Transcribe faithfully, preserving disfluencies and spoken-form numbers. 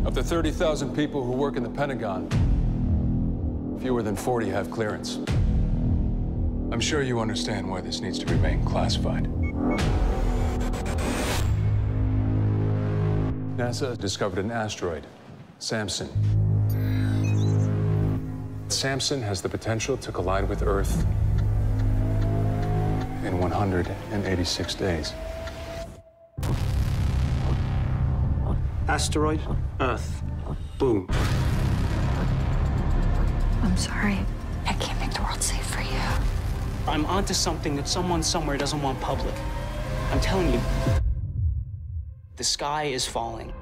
Of the thirty thousand people who work in the Pentagon, fewer than forty have clearance. I'm sure you understand why this needs to remain classified. NASA discovered an asteroid, Samson. Samson has the potential to collide with Earth in one hundred eighty-six days. Asteroid, Earth, boom. I'm sorry. I can't make the world safe for you. I'm onto something that someone somewhere doesn't want public. I'm telling you, the sky is falling.